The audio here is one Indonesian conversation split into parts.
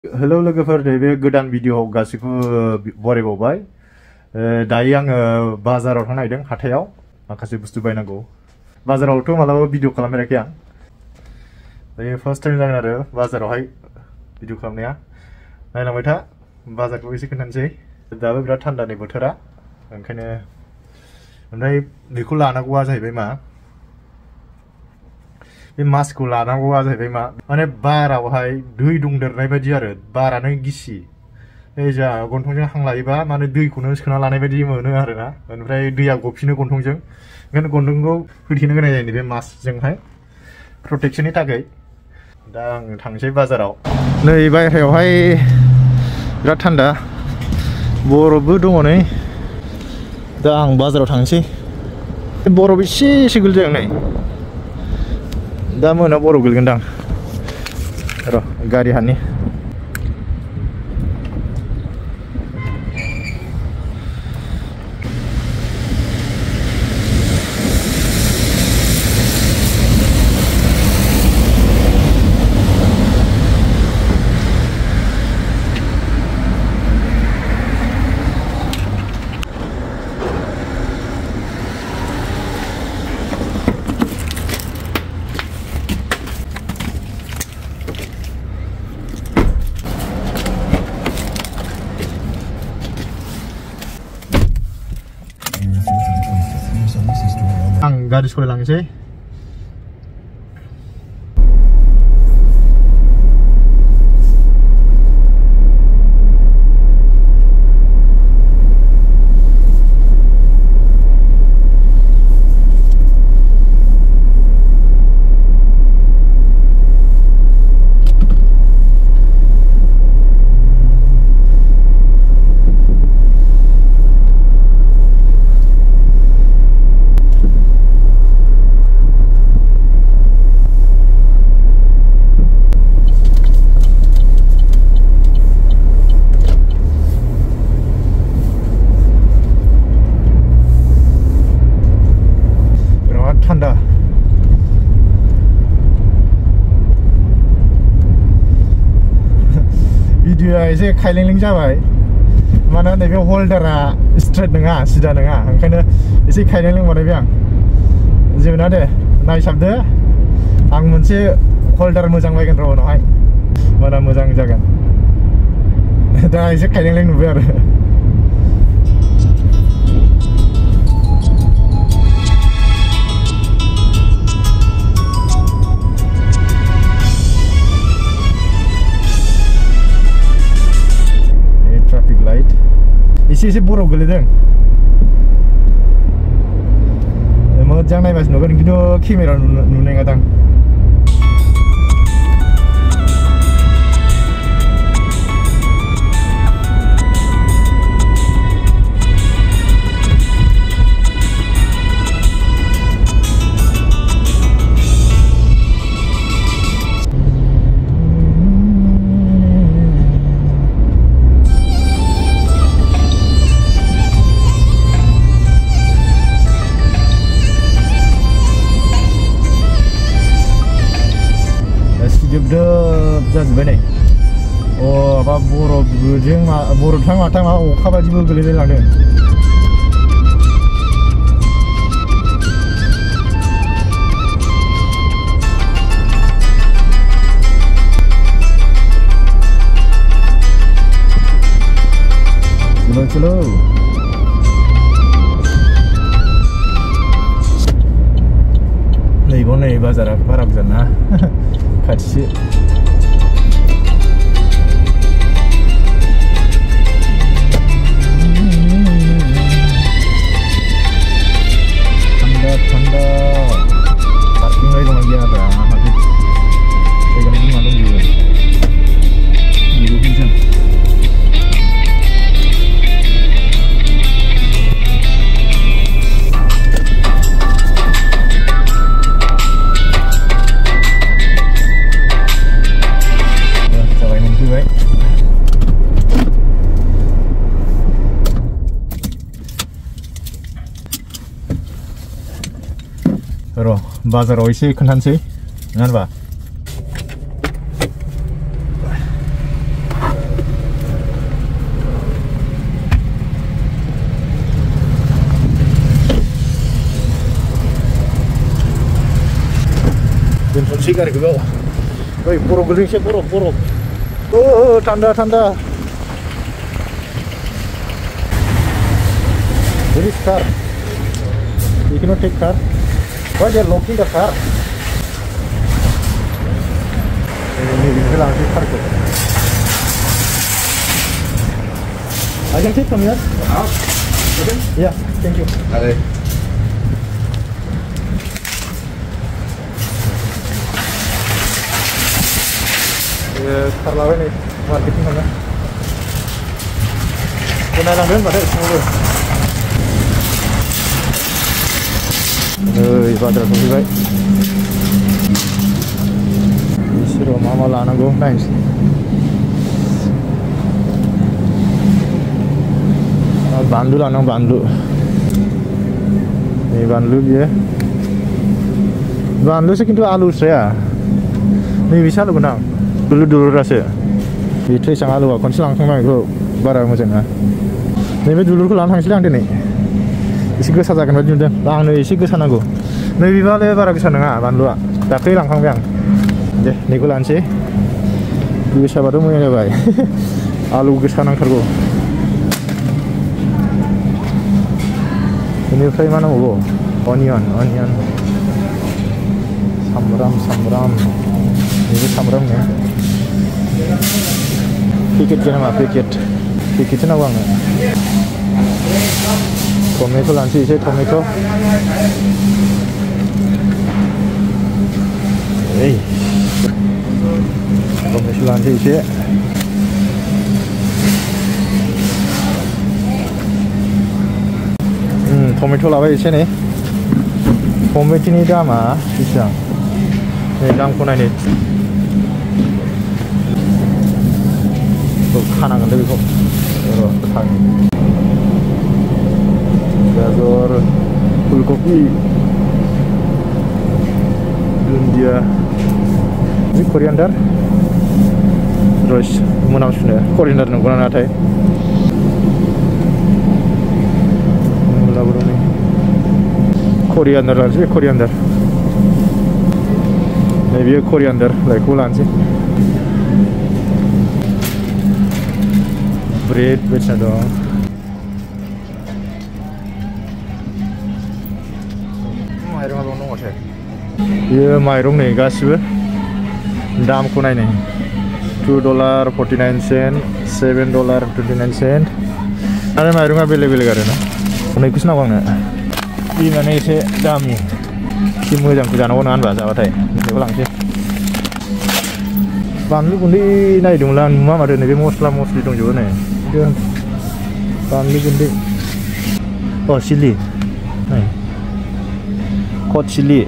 हेलो लोगोफोर नैबे गोदान भिडिअ गासिखौबो बरायबावबाय दायो आङो बाजाराव थांनो नागिरदों हाथायाव माखासे बुस्थु बायनांगौ बाजारावथ' मालाबा भिडिअ खालामफेराखै आं दायो फार्स्ट टाइम जागोन आरो बाजारावहाय भिडिअ खालामनाया नायलांबाय था बाजारखौ एसे खोन्थानोसै दाबो बिराद थान्दानि बोथोरा ओंखायनो ओमफ्राय बेखौ लानांगौआ जाहैबाय मा बे मास्कखौ लानांगौआ जाहैबाय मा माने बारावहाय दै दंदेरनाय बायदि आरो बारानो गिसि जा गन्थंजों हां लायोबा माने दैखौनो सोना लानाय बायदि मोनो आरोना ओमफ्राय दैया गफिनो गन्थंजों ओंखायनो गन्थंखौ होथेनो गोनां जायो बे मास्कजोंहाय प्रटेक्शननि थाखाय दा आं थांसै बाजाराव नै बायह्रायावहाय बिराद थान्दा बरफबो दङ नै दा आं बाजाराव थांसै बरफ एसे गोलैदों नै दा मोनायाव बरफ गोलैगोनदां र' गारि हानि आं गारि सलायलांसै थान्दा भिडिअआ एसे खायलेंलें जाबाय मानोना नैबे हल्डारा स्ट्रेट नङा सिदा नङा ओंखायनो एसे खायलेंलें बानायबाय आं जेबो नङा दे नायसाबदो आं मोनसे हल्डार मोजां बायगोन र' उनावहाय बारा मोजां जागोन दा एसे खायलेंलें नुबाय आरो एसे बरफ गोलैदों मोजां नायबासो नुगोन खिन्थु केमेरा नुनाय नङादां जोबदोब जाजोब्बाय नै माबा बरफजों माथां माबा अखा बायदिबो गोलैलाय लांदों चलो नैबाव नै बाजारा बारा गोजान ना खाथिसो थान्दा पार्किं बाय दंना गैया आरो जायगानि मा दंजोबो र' बाजाराव एसे खोन्थानोसै नङा होनबा sih kan gue. Woi, borok geling sih borok. Tanda. This car. You cannot take car. Why they are locking the car? Ini bilang sih car. I can take from here. Okay. Yeah, thank you. Bye. Car lawan nih, marketing mana? Kena langgan pada semua. Ibadah tu baik. Isro mama lana go nice. Bandu lana bandu. Ini bandu dia. Bandu sih kintu alus ya. Ini bisa lu benang. Dulu rasa. Itu sang alu kon silang sang mai ko bara mo jana. Ini dulu ko lang silang deh nih. Isi gue sajakan baju dan lang nih isi gue sana gue. Nih bibale bara bisa nengah bandu ah. Tapi lang kang biang. Deh, nih gue lansi. Gue sabar dulu ya bay. Alu gue sana kergo. Ini fry mana gue? Onion. Samram. Ini samram nih. Pikit kena mah pikit. Pikitnya nawang. Tomato lansi isi tomato. Tomato lansi isi. Tomato lawa isi nih. Tomato ini dama bisa. Nih dam kuna nih. Tuh kanan kan lebih kok. Gazor, fulgopi, India, ini koriander, terus mana sudah koriander nungguan ada, lalu ni koriander lagi koriander, maybe koriander, like ulan sih, bread macam dong. Iya mairung nih गासिबो दामखौ नायनो $2.49 $7.29 आरो माइरंआ बेलेग आरो ना अनेकखौसो नांगौ आंनो बे माने एसे दामि एसे मोजांखौ जानांगौ नङा होनबा जाबाथाय बेखौ लांसै बानलु गुन्दै नायदोंमोन आं नुवा माथो नैबे मस्ला मस्लि दंजोबो नै बानलु गुन्दै अ चिलि नै hot chili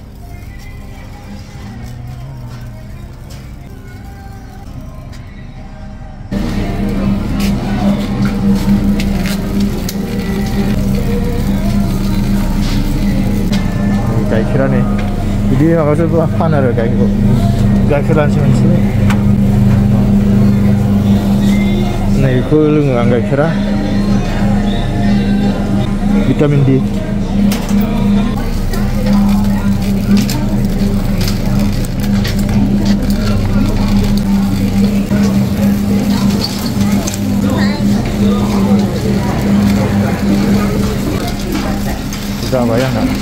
गाइखेरा नै बिदि माबासो फानो आरो गाइखेरखौ गाइखेर लानोसै मोनसे नै बेखौ लोङो आं गाइखेरा vitamin D Bayang nggak?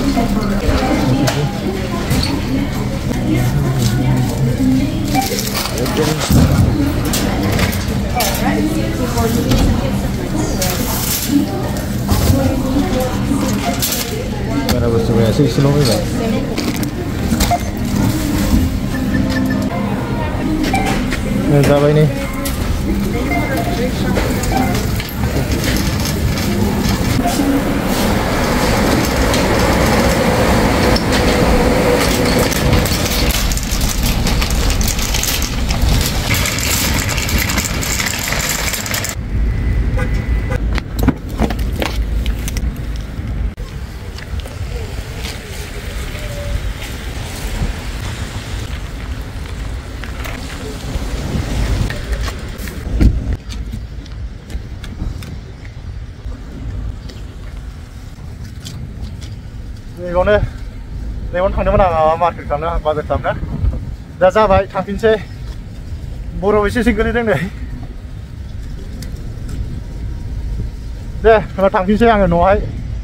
Karena bersedia sih selong ini. Ini apa ini? 이거는 내가 오늘 당대만 마켓 가나 바베 탑나 दा जाबाय थांफिनसै बरफ एसे गोलैदों नै दे होनबा थांफिनसै आङो न'आवहाय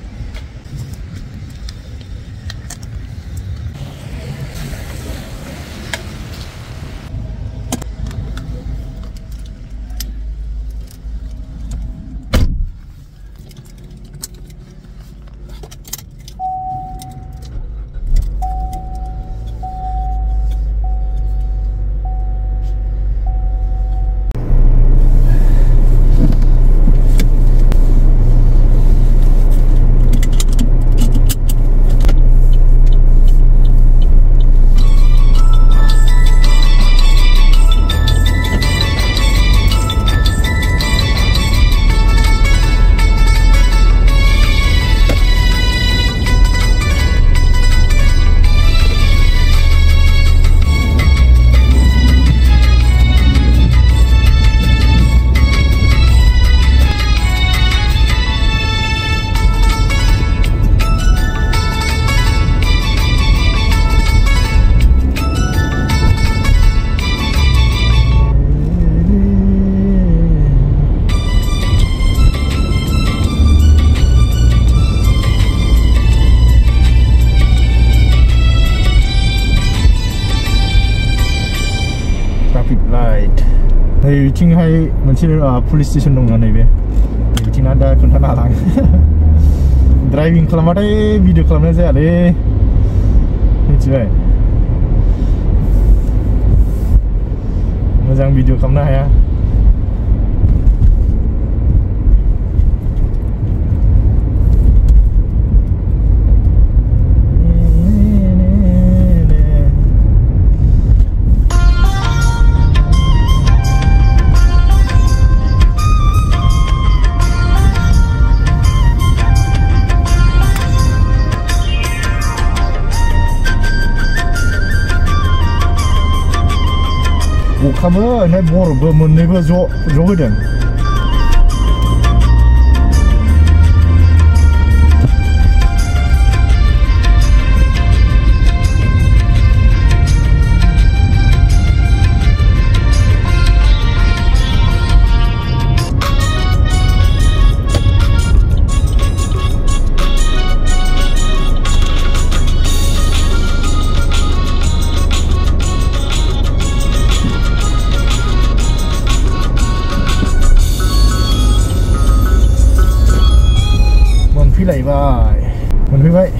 बिथिंहाय मोनसे पुलिस स्टेशन दङ नैबे बिथिंना दा खोन्थानो हाला आं ड्राइभिं खालामबाथाय भिडिअ खालामनाय जायालै मिथिबाय मोजां भिडिअ खालामनो हाया अखाबो ओमफ्राय बरफबो मोननैबो ज' होदों मोनफैबाय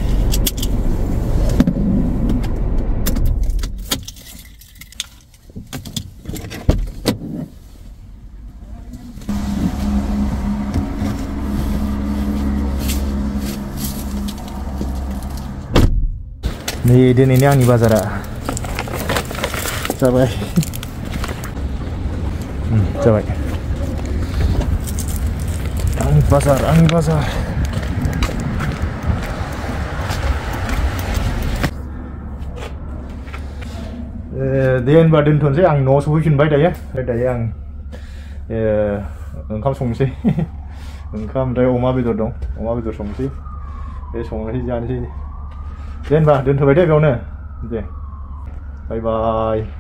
नै दिनैनि आंनि बाजारा जाबाय आंनि बाजार दे होनबा दोनथ'नोसै आं न'आव सफैफिनबाय दायो आं ओंखाम संनोसै ओंखाम ओमफ्राय अमा बेदर दं अमा बेदर संनोसै बे संनोसै जानोसै दे होनबा दोनथ'बाय दे बेयावनो दे बाय बाय